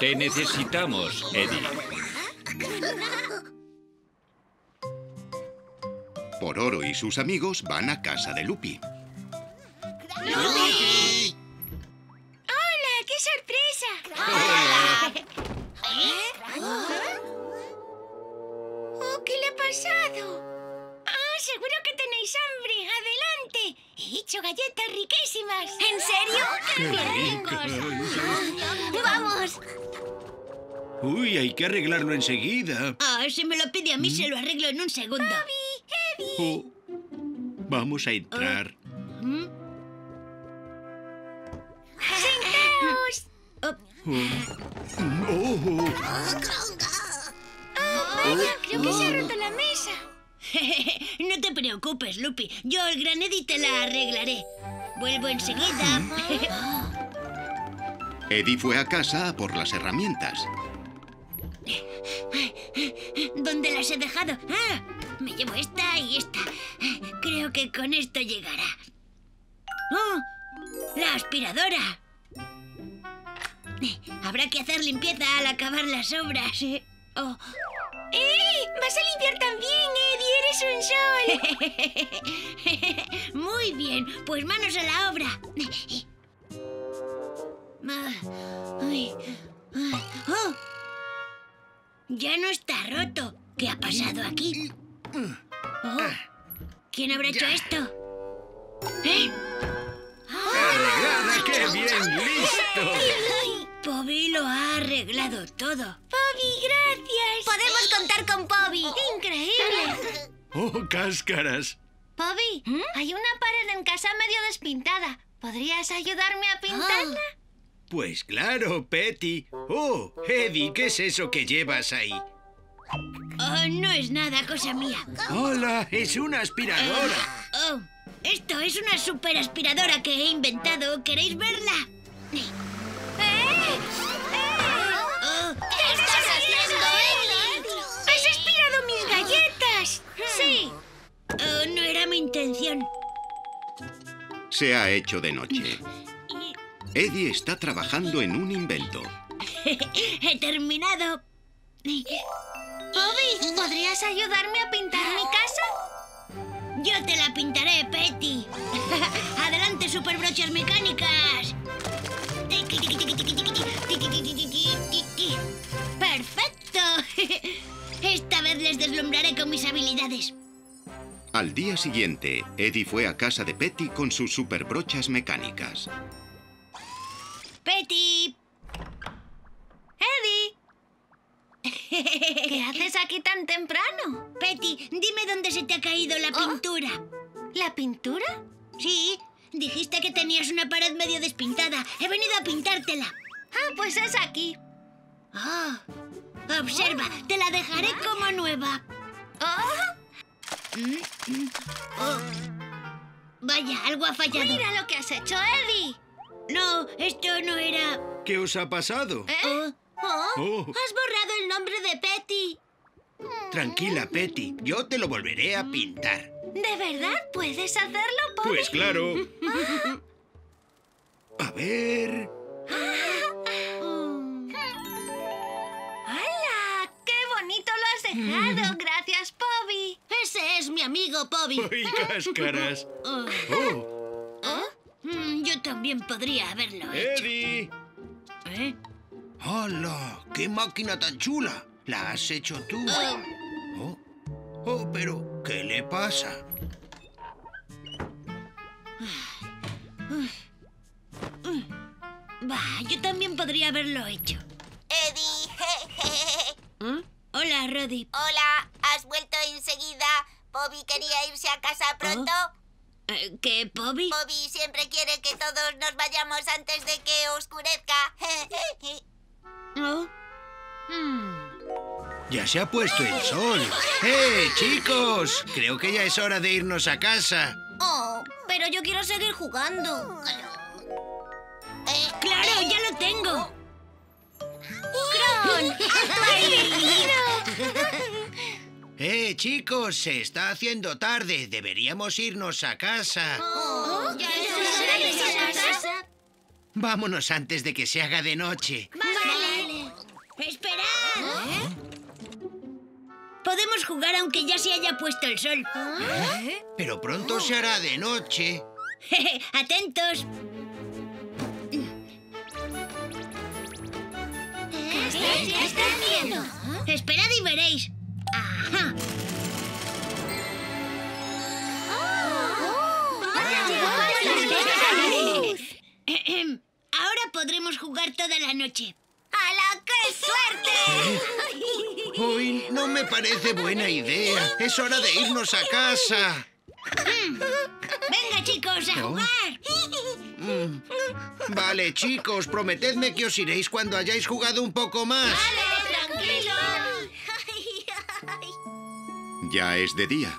Te necesitamos, Eddie. Pororo y sus amigos van a casa de Lupi. ¡Lupi! ¡Hola! ¡Qué sorpresa! Hola. Oh, ¿qué le ha pasado? Ah, seguro que tenéis hambre. ¡Adelante! He hecho galletas riquísimas. ¿En serio? ¡Qué ricos! ¡Vamos! Uy, hay que arreglarlo enseguida. Ah, si me lo pide a mí, se lo arreglo en un segundo. Bobby, Eddie. Oh, vamos a entrar. ¡Sentaos! Oh, Vaya, creo que se ha roto la mesa. No te preocupes, Lupi. Yo, el gran Eddie, te la arreglaré. Vuelvo enseguida. Eddie fue a casa a por las herramientas. ¿Dónde las he dejado? Ah, me llevo esta y esta. Creo que con esto llegará. ¡Oh! ¡La aspiradora! Habrá que hacer limpieza al acabar las obras. Oh. ¡Vas a limpiar también, Eddie! ¡Eres un sol! Muy bien, pues manos a la obra. ¡Oh! Ya no está roto. ¿Qué ha pasado aquí? Oh, ¿quién habrá hecho esto? ¡Arreglada! ¡Qué bien! ¡Listo! Bobby lo ha arreglado todo. ¡Bobby, gracias! ¡Podemos contar con Bobby! ¡Increíble! ¡Oh, cáscaras! Bobby, hay una pared en casa medio despintada. ¿Podrías ayudarme a pintarla? Pues claro, Petty. Oh, Eddie, ¿qué es eso que llevas ahí? Oh, no es nada, cosa mía. ¡Hola! ¡Es una aspiradora! Oh, esto es una super aspiradora que he inventado. ¿Queréis verla? Oh, ¿Qué estás haciendo, Eddie? ¡Has aspirado mis galletas! Sí. oh, no era mi intención. Se ha hecho de noche. Eddie está trabajando en un invento. He terminado. Bobby, ¿podrías ayudarme a pintar mi casa? Yo te la pintaré, Petty. Adelante, superbrochas mecánicas. ¡Perfecto! Esta vez les deslumbraré con mis habilidades. Al día siguiente, Eddie fue a casa de Petty con sus superbrochas mecánicas. ¡Petty! Eddie, ¿qué haces aquí tan temprano? Petty, dime dónde se te ha caído la pintura. ¿La pintura? Sí, dijiste que tenías una pared medio despintada. He venido a pintártela. Ah, pues es aquí. Oh, observa, te la dejaré como nueva. Oh, vaya, algo ha fallado. Mira lo que has hecho, Eddie. No, esto no era... ¿Qué os ha pasado? Oh, Has borrado el nombre de Petty. tranquila, Petty. Yo te lo volveré a pintar. ¿De verdad puedes hacerlo, Bobby? Pues claro. A ver... ¡Hala! ¡Qué bonito lo has dejado! Gracias, Bobby. Ese es mi amigo Bobby. ¡Uy, cáscaras! Oh, ¡Oh! yo también podría haberlo hecho. ¡Eddie! ¿Eh? ¡Hala! ¡Qué máquina tan chula! ¿La has hecho tú? Oh, oh, pero ¿qué le pasa? Bah, yo también podría haberlo hecho. Eddie, Hola, Roddy. hola, ¿has vuelto enseguida? Bobby quería irse a casa pronto. ¿Qué, Bobby? Bobby siempre quiere que todos nos vayamos antes de que oscurezca. Oh. Ya se ha puesto el sol. Chicos! Creo que ya es hora de irnos a casa. Oh, pero yo quiero seguir jugando. ¡Claro, ya lo tengo! ¡Cron! Chicos, se está haciendo tarde. Deberíamos irnos a casa. ¿Ya es hora de irse a casa? Vámonos antes de que se haga de noche. Vale. ¡Esperad! Podemos jugar aunque ya se haya puesto el sol. Pero pronto se hará de noche. ¡Atentos! ¿Qué está haciendo? Esperad y veréis. ¡Ajá! Ahora podremos jugar toda la noche. ¡Hala, qué suerte! Uy, no me parece buena idea. Es hora de irnos a casa. Venga, chicos, a jugar. Vale, chicos, prometedme que os iréis cuando hayáis jugado un poco más. ¡Tranquilo! Ya es de día.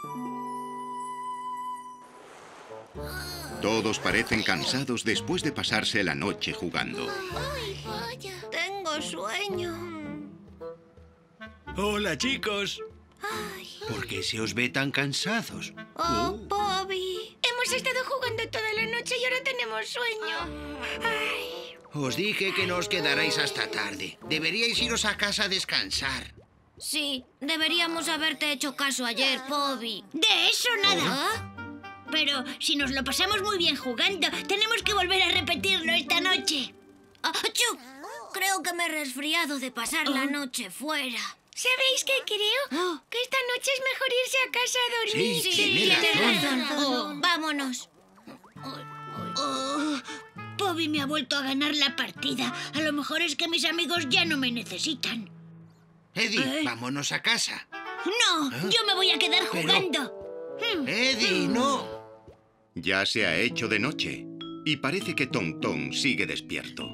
Todos parecen cansados después de pasarse la noche jugando. ¡Ay, vaya! Tengo sueño. Hola, chicos. ¿Por qué se os ve tan cansados? ¡Oh, Bobby! Hemos estado jugando toda la noche y ahora tenemos sueño. Ay. Os dije que no os quedarais hasta tarde. Deberíais iros a casa a descansar. Sí, deberíamos haberte hecho caso ayer, Bobby. De eso nada. Pero si nos lo pasamos muy bien jugando, tenemos que volver a repetirlo esta noche. ¡Achú! Creo que me he resfriado de pasar la noche fuera. ¿Sabéis qué creo? Que esta noche es mejor irse a casa a dormir. Sí, tiene razón. Vámonos. Oh, Bobby me ha vuelto a ganar la partida. A lo mejor es que mis amigos ya no me necesitan. Eddie, vámonos a casa. No, yo me voy a quedar Pero- jugando. Eddie, no. Ya se ha hecho de noche y parece que Tonton sigue despierto.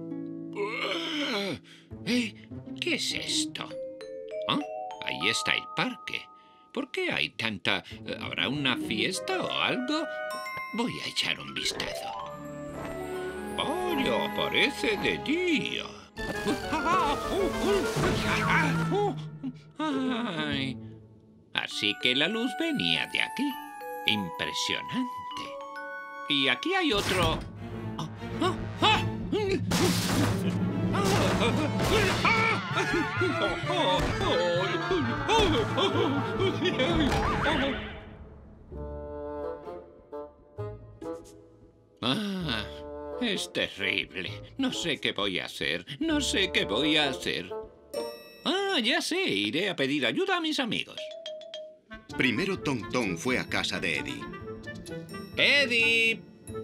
¿Qué es esto? Ah, ahí está el parque. ¿Por qué hay tanta... ¿Habrá una fiesta o algo? Voy a echar un vistazo. Vaya, parece de día. Ay, así que la luz venía de aquí. Impresionante. Y aquí hay otro... Ah, es terrible. No sé qué voy a hacer. No sé qué voy a hacer. Ah, ya sé. Iré a pedir ayuda a mis amigos. Primero Tonton fue a casa de Eddie. ¡Eddie!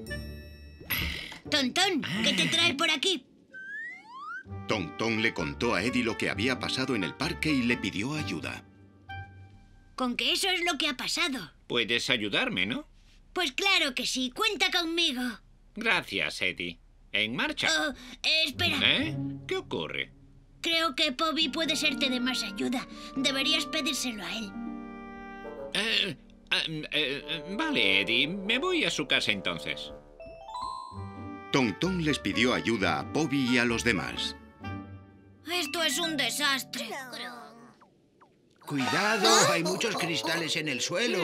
Tontón, ¿qué te trae por aquí? Tonton le contó a Eddie lo que había pasado en el parque y le pidió ayuda. Con que eso es lo que ha pasado. Puedes ayudarme, ¿no? Pues claro que sí, cuenta conmigo. Gracias, Eddie. En marcha. Oh, espera, ¿Eh? ¿Qué ocurre? creo que Bobby puede serte de más ayuda. Deberías pedírselo a él. Vale, Eddie. Me voy a su casa entonces. Tonton les pidió ayuda a Bobby y a los demás. Esto es un desastre. Cuidado, hay muchos cristales en el suelo.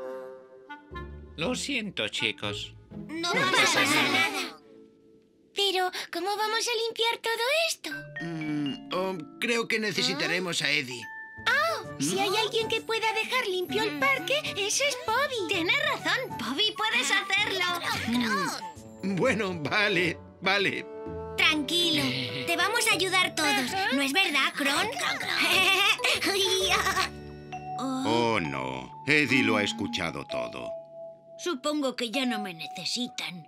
Lo siento, chicos. No pasa nada. Pero, ¿cómo vamos a limpiar todo esto? Creo que necesitaremos a Eddie. Si hay alguien que pueda dejar limpio el parque, ese es Bobby. Tienes razón, Bobby, puedes hacerlo. Bueno, vale. Tranquilo, te vamos a ayudar todos. ¿No es verdad, Kron? Oh, no. Eddie lo ha escuchado todo. Supongo que ya no me necesitan.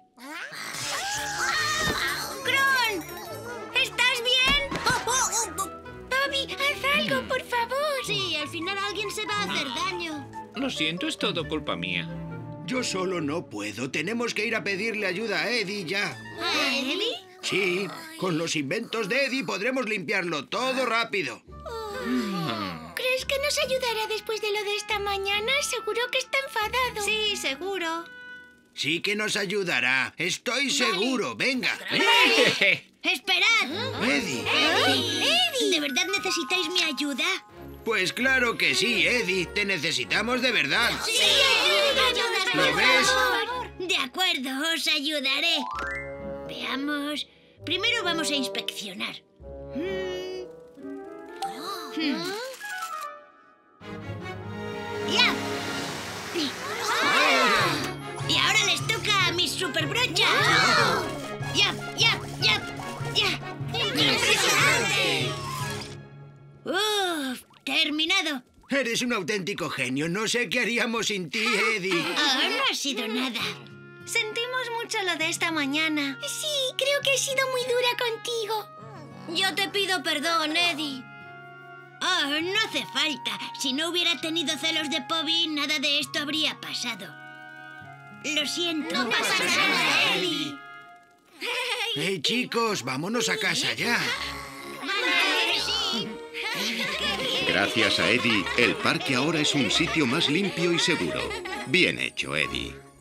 ¡Kron! ¿Estás bien? Bobby, haz algo, por favor. Sí, al final alguien se va a hacer daño. Lo siento, es todo culpa mía. Yo solo no puedo. Tenemos que ir a pedirle ayuda a Eddie ya. ¿A Eddie? Sí, con los inventos de Eddie podremos limpiarlo todo rápido. ¿Crees que nos ayudará después de lo de esta mañana? Seguro que está enfadado. Sí, seguro. Sí que nos ayudará. Estoy seguro. Venga. ¡Esperad! Eddie. ¿De verdad necesitáis mi ayuda? Pues claro que sí, Eddie. Te necesitamos de verdad. Sí, ayúdanos, ¿Lo por ves? favor. De acuerdo, os ayudaré. Veamos. Primero vamos a inspeccionar. ¡Ya! Y ahora les toca a mis superbrochas. ¡Ya! ¡Impresionante! ¡Uf! ¡Terminado! Eres un auténtico genio. No sé qué haríamos sin ti, Eddie. No ha sido nada. Sentimos mucho lo de esta mañana. Sí, creo que he sido muy dura contigo. Yo te pido perdón, Eddie. No hace falta. Si no hubiera tenido celos de Poppy, nada de esto habría pasado. Lo siento. No pasa nada, Eddie. Hey, chicos, vámonos a casa ya. Gracias a Eddie, el parque ahora es un sitio más limpio y seguro. Bien hecho, Eddie.